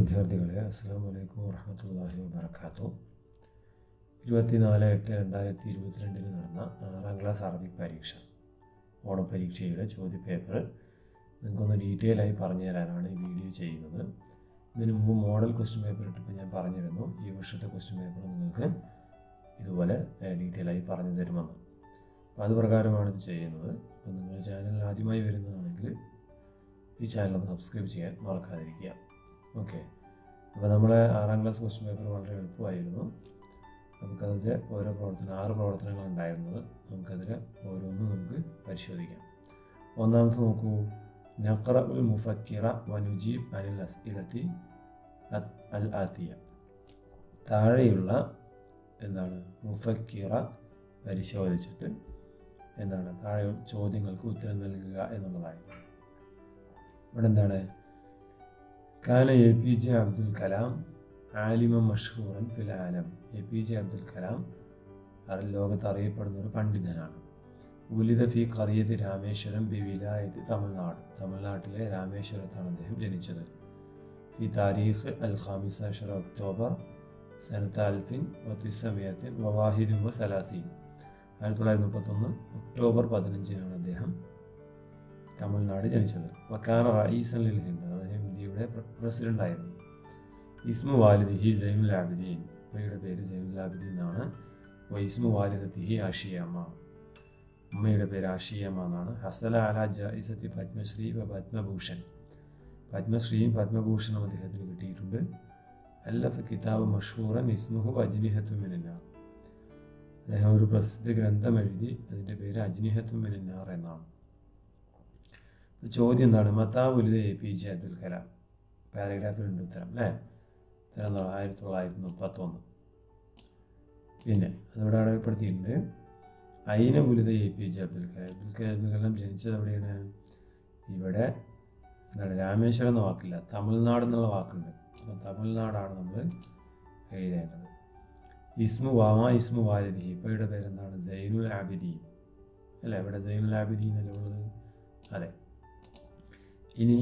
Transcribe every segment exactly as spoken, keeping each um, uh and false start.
വിദ്യാർത്ഥികളെ, അസ്സലാമു അലൈക്കും വറഹ്മത്തുള്ളാഹി വബറകാതുഹു. ഇരുപത്തിനാല് എട്ട് രണ്ടായിരത്തി ഇരുപത്തിരണ്ടിന് നടന്ന ആറാം ക്ലാസ് അറബിക് പരീക്ഷ ഓണപ്പരീക്ഷയുടെ ചോദ്യപേപ്പർ നിങ്ങൾക്കൊന്ന് ഡീറ്റെയിൽ ആയി പറഞ്ഞു തരാനാണ് ഈ വീഡിയോ ചെയ്യുന്നത്. ഇതിനു മുമ്പ് മോഡൽ ക്വസ്റ്റ്യൻ പേപ്പർ ഇട്ടപ്പോൾ ഞാൻ പറഞ്ഞിരുന്നു ഈ വർഷത്തെ ക്വസ്റ്റ്യൻ പേപ്പർ നിങ്ങൾക്ക് ഇതുപോലെ ഡീറ്റെയിൽ ആയി പറഞ്ഞു തരുമെന്ന്. അപ്പോൾ അത് പ്രകാരമാണ് ഇത് ചെയ്യുന്നത്. അപ്പോൾ നിങ്ങൾ ചാനൽ ആദ്യമായി വരുന്നതാണെങ്കിൽ ഈ ചാനൽ ഒന്ന് സബ്സ്ക്രൈബ് ചെയ്യാൻ മറക്കാതിരിക്കുക. ഓക്കെ, അപ്പോൾ നമ്മളെ ആറാം ക്ലാസ് ക്വസ്റ്റ്യൻ പേപ്പർ വളരെ എളുപ്പമായിരുന്നു. നമുക്കതിൽ ഓരോ പ്രവർത്തനം ആറ് പ്രവർത്തനങ്ങൾ ഉണ്ടായിരുന്നത്. നമുക്കതിൽ ഓരോന്നും നമുക്ക് പരിശോധിക്കാം. ഒന്നാമത്തെ നോക്കൂ, നഖറ ഉൽ മുഫക്കിറ വനുജീബ് അനിൽ അസ്ഇലത്തി അൽ ആത്തിയ. താഴെയുള്ള എന്താണ് മുഫക്കിറ പരിശോധിച്ചിട്ട് എന്താണ് താഴെ ചോദ്യങ്ങൾക്ക് ഉത്തരം നൽകുക എന്നുള്ളതായിരുന്നു. ഇവിടെ എന്താണ്, കാന A P J Abdul Kalam ആലിമൻ മഷ്ഹൂറൻ ഫിൽ ആലം. A P J Abdul Kalam ലോകത്ത് അറിയപ്പെടുന്ന ഒരു പണ്ഡിതനാണ്. ഉലിദ ഫി ഖറിയത്ത് രാമേശ്വരം ബി വിലായത്ത് തമിഴ്നാട്. തമിഴ്നാട്ടിലെ രാമേശ്വരത്താണ് അദ്ദേഹം ജനിച്ചത്. ഫി താരീഖ് അൽ ഖാമിസ അഷറ ഒക്ടോബർ സനത്ത അൽഫിൻ വത്തിസമിയത്തിൻ വവാഹിദും വ സലാസീൻ. ആയിരത്തി തൊള്ളായിരത്തി മുപ്പത്തൊന്ന് ഒക്ടോബർ പതിനഞ്ചിനാണ് അദ്ദേഹം തമിഴ്നാട് ജനിച്ചത്. വക്കാന റഈസൻ ലിൽ ഹിന്ദ്. അദ്ദേഹം ഇന്ത്യയുടെ പ്രസിഡന്റ് ആയിരുന്നു. ഇസ്മു വാലിദിഹി സൈനുൽ ആബിദീൻ. ഉമ്മയുടെ പേര് സൈനുൽ ആബിദീൻ എന്നാണ്. വൈസ്മു വാലിദത്തിഹി ആഷിയമ്മ. ഉമ്മയുടെ പേര് ആഷിയമ്മ എന്നാണ്. ഹസല അല ജായിസത്തി പത്മശ്രീ വ പത്മഭൂഷൺ. പത്മശ്രീയും പത്മഭൂഷണും അദ്ദേഹത്തിന് കിട്ടിയിട്ടുണ്ട്. അല്ലഫ കിതാബ് മഷ്ഹൂറൻ ഇസ്മുഹു അജ്നിഹത്തു മിനന്നാർ. അദ്ദേഹം ഒരു പ്രസിദ്ധ ഗ്രന്ഥം എഴുതി. അതിൻ്റെ പേര് അജ്നിഹത്തു മിനന്നാർ എന്നാണ്. ചോദ്യം എന്താണ്, മത്താ ഉലിദ A P J Abdul Kalam. പാരഗ്രാഫിലുണ്ട് ഉത്തരം അല്ലേ. ഉത്തരം എന്താണ്, ആയിരത്തി തൊള്ളായിരത്തി മുപ്പത്തൊന്ന്. പിന്നെ അതിവിടെ അടയാളപ്പെടുത്തിയിട്ടുണ്ട്, അയിന ഉലിദ A P J Abdul Kalam. Abdul Kalam Abdul Kalam ജനിച്ചത് എവിടെയാണ്? ഇവിടെ എന്താണ്, രാമേശ്വരം എന്ന വാക്കില്ല, തമിഴ്നാട് എന്നുള്ള വാക്കുണ്ട്. അപ്പം തമിഴ്നാടാണ് നമ്മൾ എഴുതേണ്ടത്. ഇസ്മു വാമാ ഇസ്മു വാലിദി. ഇപ്പയുടെ പേരെന്താണ്? സൈനുൽ ആബിദീൻ അല്ലേ. ഇവിടെ സൈനുൽ ആബിദീൻ അല്ലേ ഉള്ളത്? അതെ. ഇനി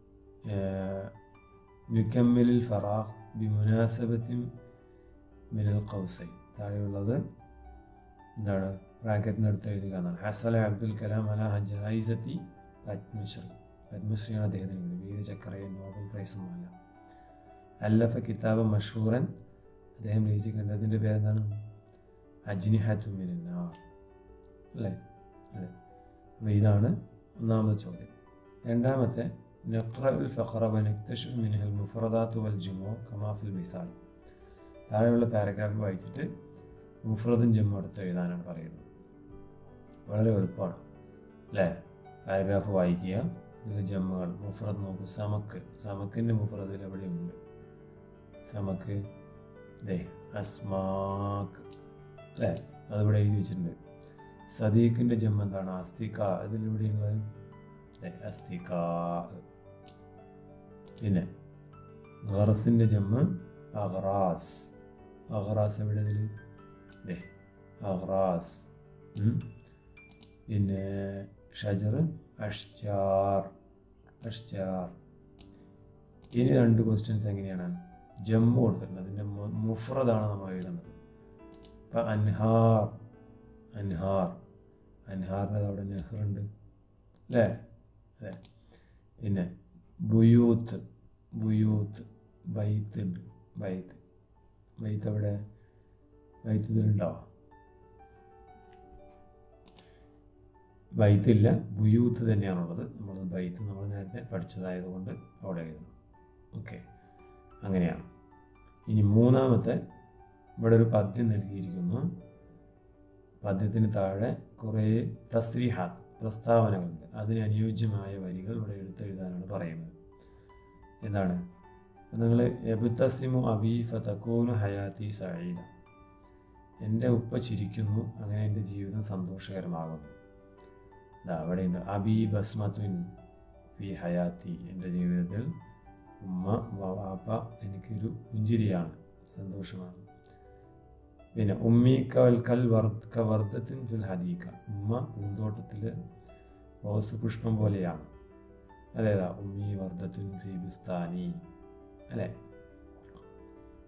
നുക്കമ്മിലിൽ ഫറാഖ് ബിമുനാസബത്തിൻ മിനൽ ഖൗസൈൻ. താഴെയുള്ളത് എന്താണ്, ബ്രാക്കറ്റിനടുത്ത് എഴുതുക എന്നാണ്. ഹസല അബ്ദുൽ കലാം അല ജായിസത്തി പത്മശ്രീ. പത്മശ്രീയാണ് അദ്ദേഹത്തിന് വീരചക്രയും നോബൽ പ്രൈസുമല്ല. അല്ലഫ കിതാബ് മഷ്ഹൂറൻ. അദ്ദേഹം രചിച്ച ഗ്രന്ഥത്തിൻ്റെ പേരെന്താണ്? അജ്നിഹത്തു മിനന്നാർ അല്ലേ. അതെ. അപ്പോൾ ഇതാണ് ഒന്നാമത്തെ ചോദ്യം. രണ്ടാമത്തെ, നഖ്റഉൽ ഫഖറ വ നക്തശിഫ് മിൻഹൽ മുഫ്രദാത്ത് വൽ ജുമൂ കമാ ഫിൽ മിസാൽ. താഴെയുള്ള പാരഗ്രാഫ് വായിച്ചിട്ട് മുഫ്രദും ജുമൂ എടുത്ത് എഴുതാനാണ് പറയുന്നത്. വളരെ എളുപ്പമാണ് അല്ലേ. പാരഗ്രാഫ് വായിക്കുക, ഇതിൽ ജമ്മുകൾ മുഫ്രദ് നോക്കൂ. സമക്ക്. സമക്കിൻ്റെ മുഫ്രദിൽ എവിടെയുണ്ട്? സമക്ക് ദേ അസ്മാക്ക് അല്ലേ, അതിവിടെ എഴുതി വെച്ചിട്ടുണ്ട്. സദീഖിൻ്റെ ജമ്മ് എന്താണ്? അസ്തിക. ഇതിലിവിടെയുള്ളത് അസ്തിക. പിന്നെ ഖറസിൻ്റെ ജമ്മ് അഖറാസ്. അഖറാസ് എവിടെ? ഇതിൽ ദേ അഖറാസ്. പിന്നെ ഷജർ അഷ്ജാർ. അഷ്ജാർ. ഇനി രണ്ട് ക്വസ്റ്റ്യൻസ് എങ്ങനെയാണ്? ജമ്മു കൊടുത്തിട്ടുണ്ട്, അതിൻ്റെ മുഫ്രദാണ് നമ്മൾ എഴുതേണ്ടത്. ഇപ്പം അൻഹാർ. അൻഹാർ. അൻഹാറിൻ്റെ അവിടെ നെഹ്റുണ്ട് അല്ലേ. അതെ. പിന്നെ ബുയൂത്ത്. ബുയൂത്ത്. ബൈത്ത് ഉണ്ട്. ബൈത്ത്. ബൈത്ത് അവിടെ ബൈത്ത് ഇതിലുണ്ടോ? ബൈത്തില്ല, ബുയൂത്ത് തന്നെയാണുള്ളത്. നമ്മൾ ബൈത്ത് നമ്മൾ നേരത്തെ പഠിച്ചതായതുകൊണ്ട് അവിടെ എഴുതണം. ഓക്കെ, അങ്ങനെയാണ്. ഇനി മൂന്നാമത്തെ, ഇവിടെ ഒരു പദ്യം നൽകിയിരിക്കുന്നു. പദ്യത്തിന് താഴെ കുറേ തസ്രീഹാത്ത് പ്രസ്താവനകളുണ്ട്. അതിന് അനുയോജ്യമായ വരികൾ ഇവിടെ എടുത്തെഴുതാനാണ് പറയുന്നത്. എന്താണ്? നിങ്ങൾ എബുത്തസിമു അബി ഫതകൂനു ഹയാത്തി സഈദ. എൻ്റെ ഉപ്പ ചിരിക്കുന്നു, അങ്ങനെ എൻ്റെ ജീവിതം സന്തോഷകരമാകുന്നു. ഇതാ അവിടെയുണ്ട്, അബി ബസ്മത്തുൻ ഫി ഹയാത്തി. എൻ്റെ ജീവിതത്തിൽ ഉമ്മ വാപ്പ എനിക്കൊരു പുഞ്ചിരിയാണ്, സന്തോഷമാണ്. പിന്നെ ഉമ്മി കൽ കൽ വർദ്ധ കവർദ്ധത്തിൻ ഫിൽ ഹദീക. ഉമ്മ പൂന്തോട്ടത്തിൽ റോസ് പുഷ്പം പോലെയാണ്. അതേതാ? ഉമ്മി വർദ്ധത്തുൻ ഫി ബുസ്താനി അല്ലേ.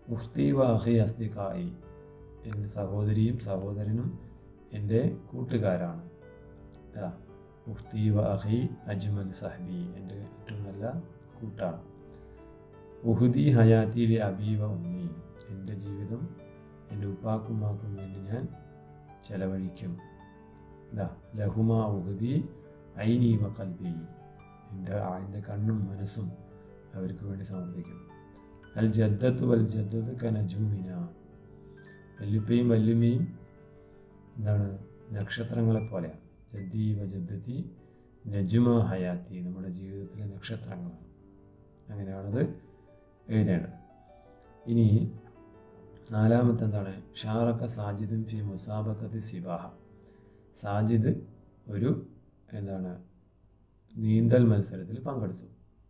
ഉഖ്തി വ അഖി അസ്ദിഖായി, എൻ്റെ സഹോദരിയും സഹോദരനും എൻ്റെ കൂട്ടുകാരാണ്. ഉഖ്തി വ അഖി അജ്മൽ സഹബി, എൻ്റെ ഏറ്റവും നല്ല കൂട്ടാണ്. ഉഹുദി ഹയാത്തി ലി അബി വ ഉമ്മി, എൻ്റെ ജീവിതം എൻ്റെ ഉപ്പാക്കും ഉമ്മാക്കും വേണ്ടി ഞാൻ ചെലവഴിക്കും. ഇതാ ലഹുമ ഉഹുദി ഐനി വ ഖൽബി, എൻ്റെ എൻ്റെ കണ്ണും മനസ്സും അവർക്ക് വേണ്ടി സമർപ്പിക്കുന്നു. അൽ ജദ്ദത്തു വൽ ജദ്ദത്ത് കനജൂമിന, വല്ലുപ്പയും വല്ലുമ്മയും എന്താണ് നക്ഷത്രങ്ങളെ പോലെയാണ്. ജദ്ദി വ ജദ്ദത്തി നജുമ ഹയാത്തി, നമ്മുടെ ജീവിതത്തിലെ നക്ഷത്രങ്ങളാണ്. അങ്ങനെയാണത് എഴുതേണ്ടത്. ഇനി നാലാമത്തെ എന്താണ്? ഷാറക്ക സാജിദുൻ ഫി മുസാബക്കത്തി സിബാഹ, സാജിദ് ഒരു എന്താണ് നീന്തൽ മത്സരത്തിൽ പങ്കെടുത്തു.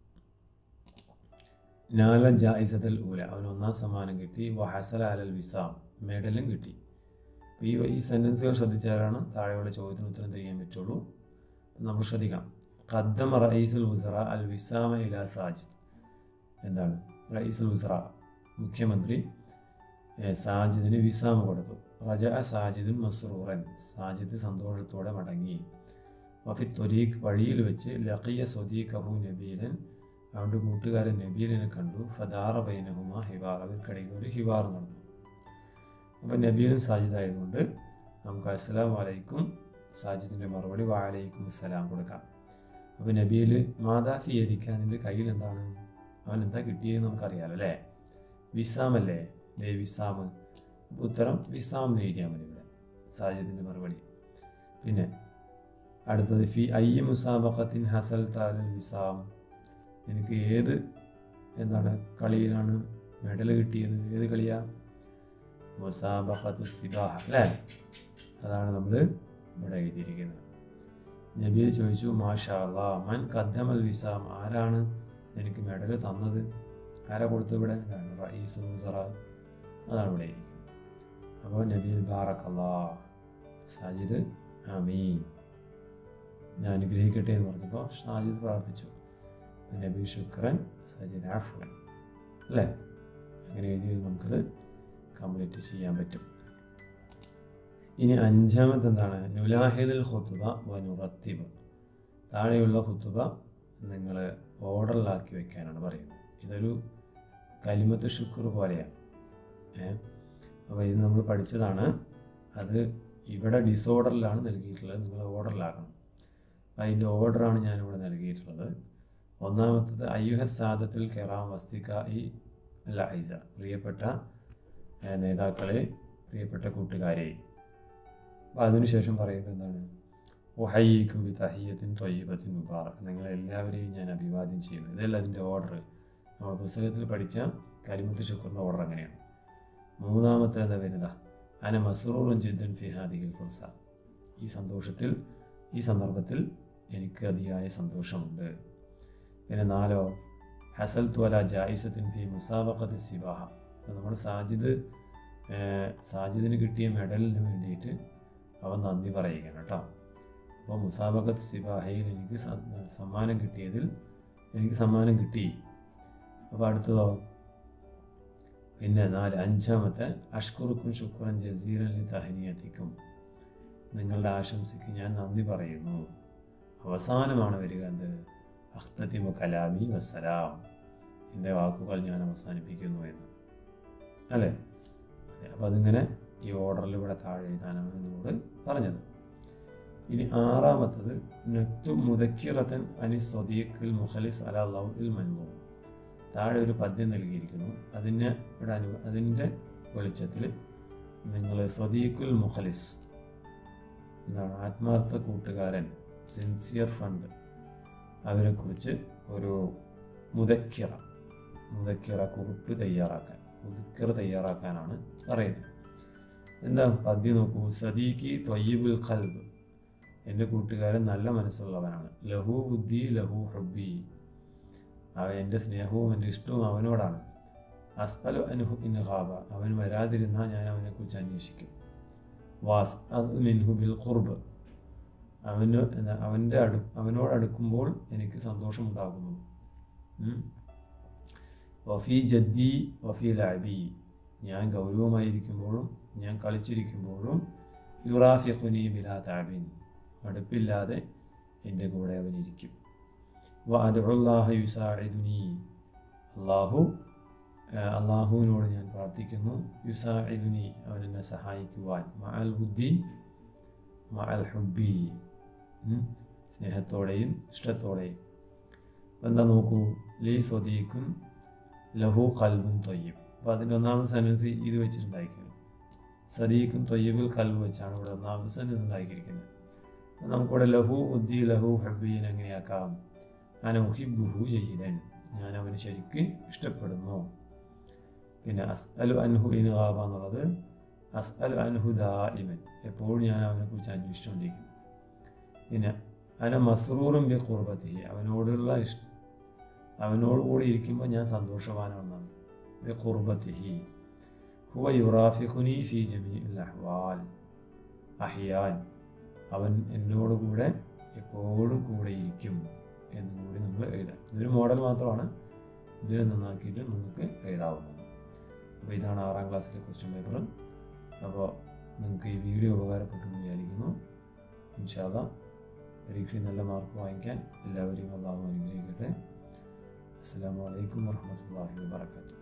നാല ജായിസത്തുൽ ഊല, അവന് ഒന്നാം സമ്മാനം കിട്ടി. വഹസല അലൽ വിസാം, മെഡലും കിട്ടി. അപ്പോൾ ഈ ഈ സെൻറ്റൻസുകൾ ശ്രദ്ധിച്ചാലാണ് താഴെയുള്ള ചോദ്യത്തിന് ഉത്തരം തിരിയാൻ പറ്റുള്ളൂ. നമ്മൾ ശ്രദ്ധിക്കണം. ഖദ്ദമ റഈസുൽ വുസറ അൽ വിസാമ ഇലാ സാജിദ്, എന്താണ് റഈസുൽ വുസറ മുഖ്യമന്ത്രി സാജിദിന് വിസാമ കൊടുത്തു. റജഅ സാജിദുൻ മസ്റൂറൻ, സാജിദ് സന്തോഷത്തോടെ മടങ്ങി. വഫി ത്വരീഖ്, വഴിയിൽ വെച്ച് ലഖിയ സ്വദീഖഹു നബീലൻ, അവൻ്റെ കൂട്ടുകാരൻ നബീലിനെ കണ്ടു. ഫദാറ ബൈനഹുമ ഹിവാർ, അവർക്കിടയിൽ ഒരു ഹിവാർ നടന്നു. അപ്പോൾ നബീലും സാജിദായതുകൊണ്ട് നമുക്ക് അസ്സലാമു അലൈക്കും, സാജിദിൻ്റെ മറുപടി വഅലൈക്കും അസ്സലാം കൊടുക്കാം. അപ്പോൾ നബീൽ മാതാഫി യദിക്കാൻ, നിൻ്റെ കയ്യിൽ എന്താണ്, അവൻ എന്താ കിട്ടിയതെന്ന് നമുക്കറിയാമല്ലോ അല്ലേ? വിസാമല്ലേ, ദേ വിസാമ്. അപ്പോൾ ഉത്തരം വിസാം എന്ന് എഴുതിയാൽ മതി ഇവിടെ, സാജിദിൻ്റെ മറുപടി. പിന്നെ അടുത്തത് ഫി അയ്യ മുസാബഖത്തിൻ ഹസൽ താലൽ വിസാം, എനിക്ക് ഏത് എന്താണ് കളിയിലാണ് മെഡൽ കിട്ടിയത്? ഏത് കളിയാ? മുസാബഖത്തു സിബാഹ അല്ലേ? അതാണ് നമ്മൾ ഇവിടെ എഴുതിയിരിക്കുന്നത്. നബി ചോദിച്ചു മാഷാ അല്ലാഹ് മൻ ഖദ്ദമൽ വിസാം, ആരാണ് എനിക്ക് മെഡൽ തന്നത്? ആരാ കൊടുത്തു ഇവിടെ? റഈസുൽ വുസറ, അതാണ് ഇവിടെ ഇരിക്കുന്നത്. അപ്പോൾ നബി ബാറക്കല്ലാഹ്, സാജിദ് ആമീൻ, ഞാൻ അനുഗ്രഹിക്കട്ടെ എന്ന് പറഞ്ഞപ്പോൾ സാജിദ് പ്രാർത്ഥിച്ചു. നബി ശുക്രൻ, സാജിദ് ആഫ്വൻ അല്ലേ? അങ്ങനെ എഴുതി നമുക്കത് കംപ്ലീറ്റ് ചെയ്യാൻ പറ്റും. ഇനി അഞ്ചാമത്തെ എന്താണ്? നുലാഹിലുൽ ഖുതുബ വ നുറത്തിബ്, താഴെയുള്ള ഖുതുബ നിങ്ങൾ ഓർഡറിലാക്കി വെക്കാനാണ് പറയുന്നത്. ഇതൊരു കലിമത്ത് ശുക്ർ പോലെയാണ്. ഏഹ് അപ്പോൾ ഇത് നമ്മൾ പഠിച്ചതാണ്. അത് ഇവിടെ ഡിസോർഡറിലാണ് നൽകിയിട്ടുള്ളത്, നിങ്ങൾ ഓർഡറിലാക്കണം. അപ്പം അതിൻ്റെ ഓർഡറാണ് ഞാനിവിടെ നൽകിയിട്ടുള്ളത്. ഒന്നാമത്തത് അയ്യുഹ സാദത്തുൽ കിറാം വസ്തികാഇ അൽ ഐസ, പ്രിയപ്പെട്ട നേതാക്കളെ, പ്രിയപ്പെട്ട കൂട്ടുകാരെ. അപ്പോൾ അതിനുശേഷം പറയുന്നത് എന്താണ്? ഉഹയ്യിക്കും ബി തഹിയ്യത്തിൻ ത്വയ്യിബത്തിൻ മുബാറക്, നിങ്ങളെല്ലാവരെയും ഞാൻ അഭിവാദ്യം ചെയ്യുന്നു. ഇതല്ല അതിൻ്റെ ഓർഡർ. നമ്മൾ പുസ്തകത്തിൽ പഠിച്ച കലിമത്ത് ശുക്റിൻ്റെ ഓർഡർ അങ്ങനെയാണ്. മൂന്നാമത്തെ എന്താ വരുന്നത്? അന മസ്റൂറുൻ ജിദ്ദൻ ഫി ഹാദിഹിൽ ഫുർസ, ഈ സന്തോഷത്തിൽ, ഈ സന്ദർഭത്തിൽ എനിക്ക് അതിയായ സന്തോഷമുണ്ട്. പിന്നെ നാലോ ഹസൽതു അല ജായിസത്തിൻ ഫി മുസാബഖത്തി സിബാഹ, നമ്മൾ സാജിദ് സാജിദിന് കിട്ടിയ മെഡലിന് വേണ്ടിയിട്ട് അവൻ നന്ദി പറയുകയാണ് കേട്ടോ. അപ്പോൾ മുസാബഖത്ത് സിബാഹയിൽ എനിക്ക് സമ്മാനം കിട്ടിയതിൽ എനിക്ക് സമ്മാനം കിട്ടി. അപ്പോൾ അടുത്തതോ പിന്നെ നാല് അഞ്ചാമത്തെ അഷ്കുറുക്കും ശുക്രൻ ജസീറൻ ലി തഹനിയത്തിക്കും, നിങ്ങളുടെ ആശംസയ്ക്ക് ഞാൻ നന്ദി പറയുന്നു. അവസാനമാണ് വരിക എന്ത്? അഖ്തതിമു കലാമി വസ്സലാം, എൻ്റെ വാക്കുകൾ ഞാൻ അവസാനിപ്പിക്കുന്നു എന്ന് അല്ലേ? അപ്പോൾ അതിങ്ങനെ ഈ ഓർഡറിൽ ഇവിടെ താഴെ എഴുതാനാണ് നിങ്ങളോട് പറഞ്ഞത്. ഇനി ആറാമത്തത് നക്തു മുദക്കിറത്തൻ അനി സ്വദീഖിൽ മുഖലിസ് അലാ ലൗഹിൽ മൻമൂം, താഴെ ഒരു പദ്യം നൽകിയിരിക്കുന്നു. അതിനെ ഇവിടെ അനു അതിൻ്റെ വെളിച്ചത്തിൽ നിങ്ങൾ സ്വദീഖുൽ മുഖലിസ് എന്താണ്, ആത്മാർത്ഥ കൂട്ടുകാരൻ, സിൻസിയർ ഫ്രണ്ട്, അവരെക്കുറിച്ച് ഒരു മുദക്കിറ മുദക്കിറ കുറിപ്പ് തയ്യാറാക്കാൻ, മുദക്കിറ തയ്യാറാക്കാനാണ് പറയുന്നത്. എന്താ പദ്യം നോക്കൂ. സദീഖി ത്വയ്യിബുൽ ഖൽബ്, എൻ്റെ കൂട്ടുകാരൻ നല്ല മനസ്സുള്ളവനാണ്. ലഹു ബുദ്ധി ലഹു ഹുബ്ബി, അവൻ എൻ്റെ സ്നേഹവും എൻ്റെ ഇഷ്ടവും അവനോടാണ്. അസ്അലു അൻഹു ഇൻ ഖാബ, അവൻ വരാതിരുന്നാൽ ഞാൻ അവനെക്കുറിച്ച് അന്വേഷിക്കും. വാസ് അത് മിൻഹു ബിൽ ഖുർബ്, അവന് അവൻ്റെ അടു അവനോട് അടുക്കുമ്പോൾ എനിക്ക് സന്തോഷമുണ്ടാകുന്നു. വഫി ജദ്ദി വഫി ലഅബി, ഞാൻ ഗൗരവമായിരിക്കുമ്പോഴും ഞാൻ കളിച്ചിരിക്കുമ്പോഴും യുറാഫിഖുനി ബിലാ തഅബിൻ, മടുപ്പില്ലാതെ എൻ്റെ കൂടെ അവനിരിക്കും. വഅദ്ഉല്ലാഹ യുസാഇദുനി, അള്ളാഹു അള്ളാഹുവിനോട് ഞാൻ പ്രാർത്ഥിക്കുന്നു, യുസാഇദുനി, അവൻ എന്നെ സഹായിക്കുവാൻ, മഅൽ ബുദ്ധി മഅൽ ഹുബ്ബി, സ്നേഹത്തോടെയും ഇഷ്ടത്തോടെയും. എന്താ നോക്കൂ, ലീ സ്വദീഖുൻ ലഹു ഖൽബുൻ ത്വയ്യിബ്. അപ്പോൾ അതിൻ്റെ ഒന്നാമത്തെ സെൻറ്റൻസ് ഇത് വെച്ചിട്ടുണ്ടായിരിക്കുന്നത്, സദീഖുൻ ത്വയ്യിബിൽ ഖൽബ് വെച്ചാണ് ഇവിടെ ഒന്നാമത്തെ സെൻറ്റൻസ് ഉണ്ടാക്കിയിരിക്കുന്നത്. നമുക്കിവിടെ ലഹു ഉദ്ദി ലഹു ഹബ്ബീൻ എങ്ങനെയാക്കാം? അന ഉഹിബ്ബുഹു ജയ്യിദൻ, ഞാൻ അവന് ശരിക്ക് ഇഷ്ടപ്പെടുന്നു. പിന്നെ അസ്അലു അൻഹു ഇൻ ഗാബ എന്നുള്ളത് അസ്അലു അൻഹു ദാഇമൻ, എപ്പോഴും ഞാൻ അവനെക്കുറിച്ച് അന്വേഷിച്ചുകൊണ്ടിരിക്കും. പിന്നെ അന മസ്റൂറുൻ ബി ഖുർബത്തിഹി, അവനോടുള്ള ഇഷ്ട അവനോടുകൂടി ഇരിക്കുമ്പോൾ ഞാൻ സന്തോഷവാനാണെന്നാണ്. ബി ഖുർബത്തിഹി ഹുവ യുറാഫിഖുനി ഫി ജമീഇൽ അഹ്വാൽ അഹ്യാൻ, അവൻ എന്നോടുകൂടെ എപ്പോഴും കൂടെ ഇരിക്കും എന്നും കൂടി നമ്മൾ എഴുതാം. ഇതൊരു മോഡൽ മാത്രമാണ്, ഇതിനെ നന്നാക്കിയിട്ട് നിങ്ങൾക്ക് എഴുതാവുന്നത്. അപ്പോൾ ഇതാണ് ആറാം ക്ലാസ്സിലെ ക്വസ്റ്റ്യൻ പേപ്പർ. അപ്പോൾ നിങ്ങൾക്ക് ഈ വീഡിയോ ഉപകാരപ്പെട്ടു എന്ന് വിചാരിക്കുന്നു. ഇൻഷാ അല്ലാഹ് പരീക്ഷയിൽ നല്ല മാർക്ക് വാങ്ങിക്കാൻ എല്ലാവരെയും അല്ലാഹു അനുഗ്രഹിക്കട്ടെ. അസ്സലാമു അലൈക്കും വറഹ്മത്തുള്ളാഹി വബറകാതുഹു.